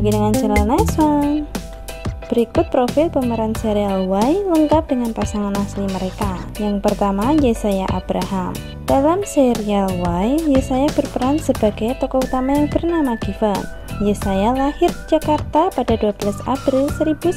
lagi dengan channel Neswan. Berikut profil pemeran serial Y lengkap dengan pasangan asli mereka. Yang pertama, Yesaya Abraham. Dalam serial Y, Yesaya berperan sebagai tokoh utama yang bernama Given. Yesaya lahir di Jakarta pada 12 April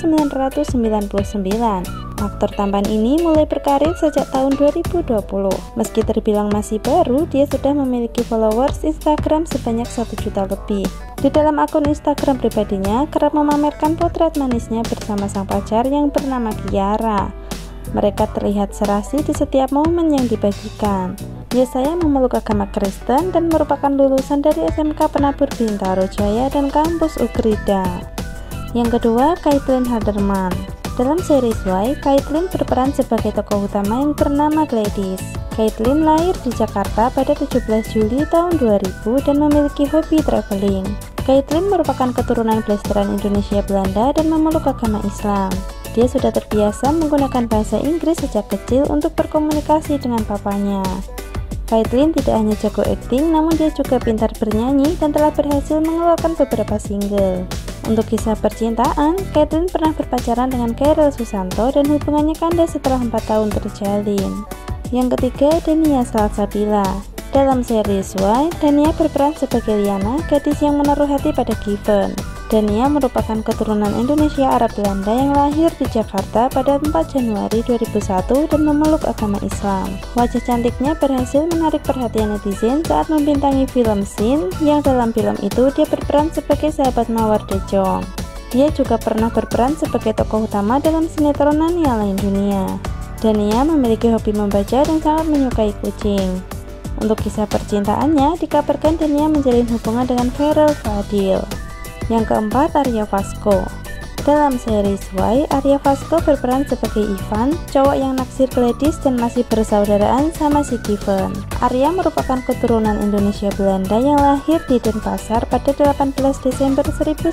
1999. Aktor tampan ini mulai berkarir sejak tahun 2020. Meski terbilang masih baru, dia sudah memiliki followers Instagram sebanyak 1 juta lebih. Di dalam akun Instagram pribadinya, kerap memamerkan potret manisnya bersama sang pacar yang bernama Kiara. Mereka terlihat serasi di setiap momen yang dibagikan. Yesaya memeluk agama Kristen dan merupakan lulusan dari SMK Penabur Bintaro Jaya dan kampus Ugrida. Yang kedua, Caitlin Halderman. Dalam series Y, Caitlin berperan sebagai tokoh utama yang bernama Gladys. Caitlin lahir di Jakarta pada 17 Juli tahun 2000 dan memiliki hobi traveling. Caitlin merupakan keturunan blasteran Indonesia Belanda dan memeluk agama Islam. Dia sudah terbiasa menggunakan bahasa Inggris sejak kecil untuk berkomunikasi dengan papanya. Caitlin tidak hanya jago akting, namun dia juga pintar bernyanyi dan telah berhasil mengeluarkan beberapa single. Untuk kisah percintaan, Caitlin pernah berpacaran dengan Khairil Susanto dan hubungannya kandas setelah 4 tahun terjalin. Yang ketiga, Dania Salsabila. Dalam series Y, Dania berperan sebagai Liana, gadis yang menaruh hati pada Given. Dania merupakan keturunan Indonesia Arab Belanda yang lahir di Jakarta pada 4 Januari 2001 dan memeluk agama Islam. Wajah cantiknya berhasil menarik perhatian netizen saat membintangi film Sin, yang dalam film itu dia berperan sebagai sahabat mawar De Jong. Dia juga pernah berperan sebagai tokoh utama dalam sinetron Nania Lain Dunia. Dania memiliki hobi membaca dan sangat menyukai kucing. Untuk kisah percintaannya, dikabarkan Dania menjalin hubungan dengan Khairil Fadil. Yang keempat, Arya Vasco. Dalam series Y, Arya Vasco berperan sebagai Ivan, cowok yang naksir Gladys dan masih bersaudaraan sama si Given. Arya merupakan keturunan Indonesia Belanda yang lahir di Denpasar pada 18 Desember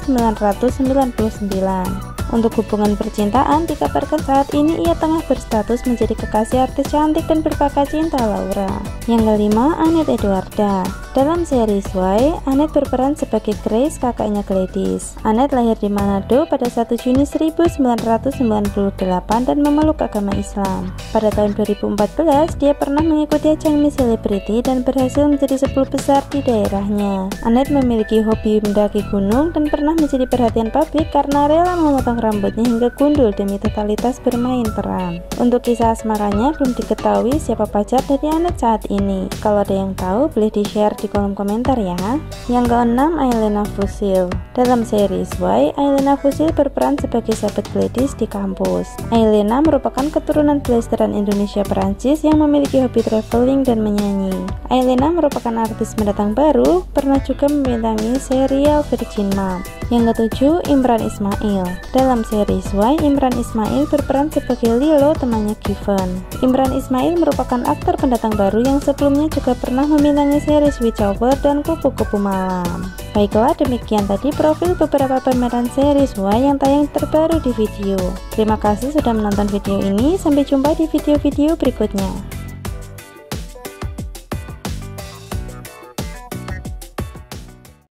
1999. Untuk hubungan percintaan, dikabarkan saat ini ia tengah berstatus menjadi kekasih artis cantik dan berbakat cinta Laura. Yang kelima, Annette Edwarda. Dalam series Y, Annette berperan sebagai Grace, kakaknya Gladys. Annette lahir di Manado pada 1 Juni 1998 dan memeluk agama Islam. Pada tahun 2014, dia pernah mengikuti ajang Miss Celebrity dan berhasil menjadi 10 besar di daerahnya. Annette memiliki hobi mendaki gunung dan pernah menjadi perhatian publik karena rela memotong rambutnya hingga gundul demi totalitas bermain peran. Untuk kisah asmaranya belum diketahui siapa pacar dari Annette saat ini. Kalau ada yang tahu, boleh di-share di kolom komentar ya. Yang keenam, Aelena Fusil. Dalam series Y, Aelena Fusil berperan sebagai sahabat Gladys di kampus. Aelena merupakan keturunan blasteran Indonesia Perancis yang memiliki hobi traveling dan menyanyi. Aelena merupakan artis pendatang baru, pernah juga membintangi serial Virgin Mom. Yang ketujuh, Imran Ismail. Dalam series Y, Imran Ismail berperan sebagai Lilo, temannya Given. Imran Ismail merupakan aktor pendatang baru yang sebelumnya juga pernah membintangi series Witch Hour dan Kupu-Kupu Malam. Baiklah, demikian tadi profil beberapa pemeran series Y yang tayang terbaru di video. Terima kasih sudah menonton video ini, sampai jumpa di video-video berikutnya.